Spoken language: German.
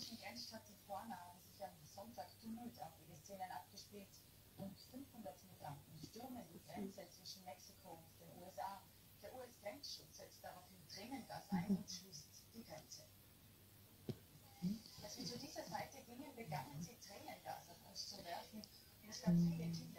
mexischen Grenzstadt Tijuana haben sich am Sonntag tumultartige Szenen abgespielt und 500 Migranten stürmen die Grenze zwischen Mexiko und den USA. Der US-Grenzschutz setzt daraufhin Tränengas ein und schließt die Grenze. Als wir zu dieser Seite gingen, begannen sie Tränengas auf uns zu werfen. Es gab viele Kinder,